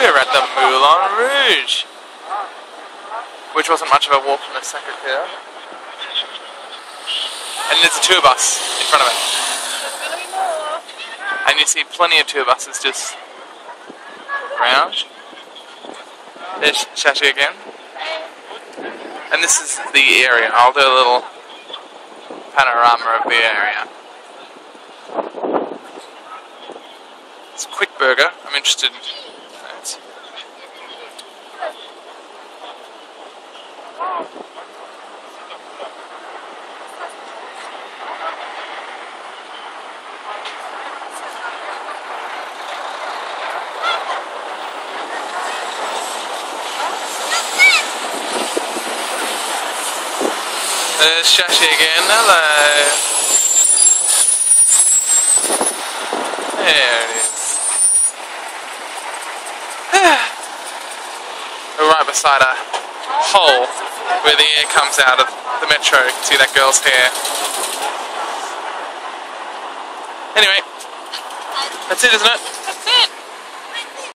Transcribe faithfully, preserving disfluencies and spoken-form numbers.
We're at the Moulin Rouge, which wasn't much of a walk from the Sacré Coeur. And there's a tour bus in front of it. And you see plenty of tour buses just around. There's Café again. And this is the area. I'll do a little panorama of the area. It's a quick burger. I'm interested in that. There's Shashi again, hello. There it is. We're right beside a hole where the air comes out of the metro. You can see that girl's hair. Anyway, that's it, isn't it?